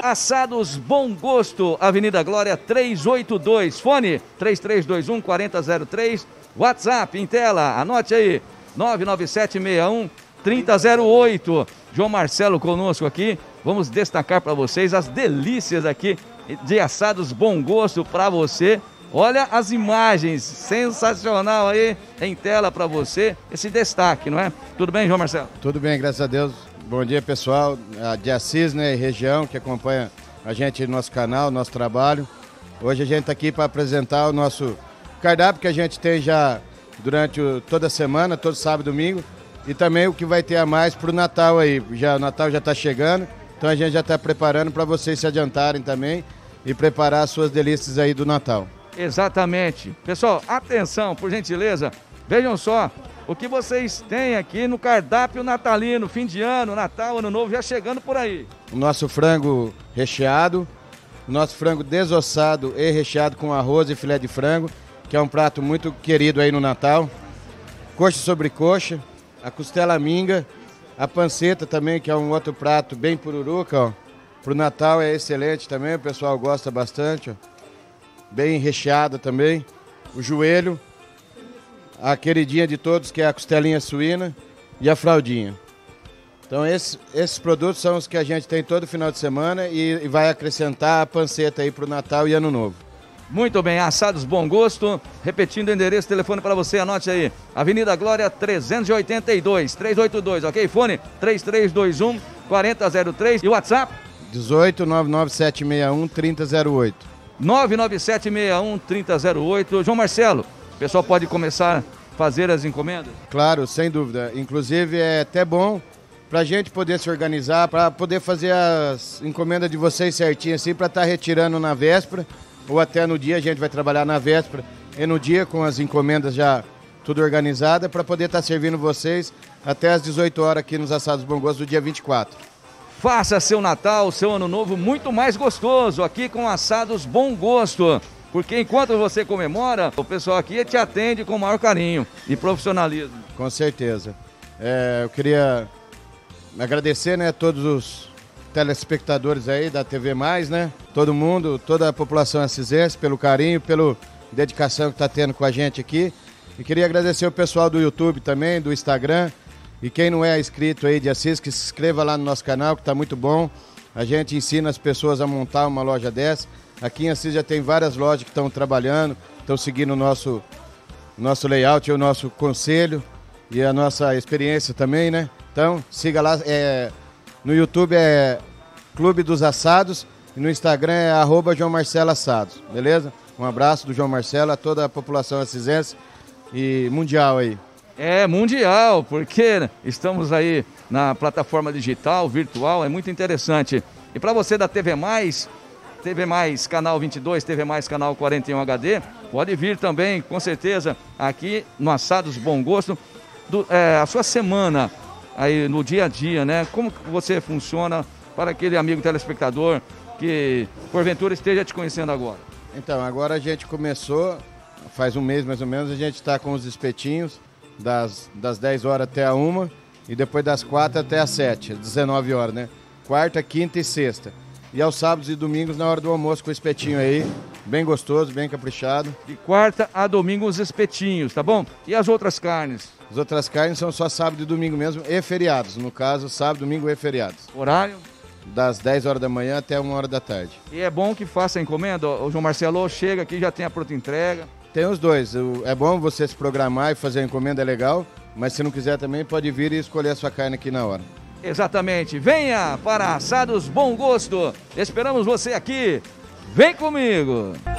Assados Bom Gosto, Avenida Glória 382, fone 3321-4003, WhatsApp em tela, anote aí, 99761-3008. João Marcelo conosco aqui, vamos destacar para vocês as delícias aqui de Assados Bom Gosto para você. Olha as imagens, sensacional aí em tela para você, esse destaque, não é? Tudo bem, João Marcelo? Tudo bem, graças a Deus. Bom dia, pessoal de Assis, né, e região que acompanha a gente no nosso canal, nosso trabalho. Hoje a gente está aqui para apresentar o nosso cardápio que a gente tem já durante toda a semana, todo sábado e domingo, e também o que vai ter a mais para o Natal aí. O Natal já está chegando, então a gente já está preparando para vocês se adiantarem também e preparar as suas delícias aí do Natal. Exatamente. Pessoal, atenção, por gentileza, vejam só o que vocês têm aqui no cardápio natalino, fim de ano, Natal, Ano Novo, já chegando por aí. O nosso frango recheado, o nosso frango desossado e recheado com arroz e filé de frango, que é um prato muito querido aí no Natal. Coxa sobre coxa, a costela minga, a panceta também, que é um outro prato bem pururuca, ó. Pro Natal é excelente também, o pessoal gosta bastante, ó. Bem recheada também, o joelho, a queridinha de todos, que é a costelinha suína e a fraldinha. Então esses produtos são os que a gente tem todo final de semana e vai acrescentar a panceta aí para o Natal e Ano Novo. Muito bem, Assados Bom Gosto, repetindo o endereço, telefone para você, anote aí, Avenida Glória 382, 382, ok? Fone 3321-4003 e WhatsApp? 18-99761-3008. 99761-3008. João Marcelo, o pessoal pode começar a fazer as encomendas? Claro, sem dúvida. Inclusive é até bom para a gente poder se organizar, para poder fazer as encomendas de vocês certinho assim, para estar retirando na véspera, ou até no dia, a gente vai trabalhar na véspera e no dia com as encomendas já tudo organizada, para poder estar servindo vocês até às 18 horas aqui nos Assados Bom Gosto do dia 24. Faça seu Natal, seu Ano Novo muito mais gostoso aqui com Assados Bom Gosto. Porque enquanto você comemora, o pessoal aqui te atende com o maior carinho e profissionalismo. Com certeza. Eu queria agradecer, né, todos os telespectadores aí da TV Mais, né? Todo mundo, toda a população assisense pelo carinho, pela dedicação que está tendo com a gente aqui. E queria agradecer o pessoal do YouTube também, do Instagram. E quem não é inscrito aí de Assis, que se inscreva lá no nosso canal, que está muito bom. A gente ensina as pessoas a montar uma loja dessa. Aqui em Assis já tem várias lojas que estão trabalhando, estão seguindo o nosso layout, o nosso conselho e a nossa experiência também, né? Então, siga lá, no YouTube é Clube dos Assados e no Instagram é @João Marcelo Assados, beleza? Um abraço do João Marcelo a toda a população assisense e mundial aí. É mundial, porque estamos aí na plataforma digital, virtual, é muito interessante. E para você da TV Mais Canal 22, TV Mais Canal 41 HD, pode vir também, com certeza, aqui no Assados Bom Gosto, a sua semana, aí no dia a dia, né? Como que você funciona para aquele amigo telespectador que, porventura, esteja te conhecendo agora? Então, agora a gente começou, faz um mês mais ou menos, a gente está com os espetinhos, das 10 horas até a 1 e depois das 4 até as 7, 19 horas, né? Quarta, quinta e sexta. E aos sábados e domingos na hora do almoço com o espetinho aí, bem gostoso, bem caprichado. De quarta a domingo os espetinhos, tá bom? E as outras carnes? As outras carnes são só sábado e domingo mesmo e feriados, no caso sábado, domingo e feriados. Horário? Das 10 horas da manhã até 1 hora da tarde. E é bom que faça a encomenda? O João Marcelo chega aqui, já tem a pronta entrega. Tem os dois. É bom você se programar e fazer a encomenda, é legal. Mas se não quiser também, pode vir e escolher a sua carne aqui na hora. Exatamente. Venha para Assados Bom Gosto. Esperamos você aqui. Vem comigo.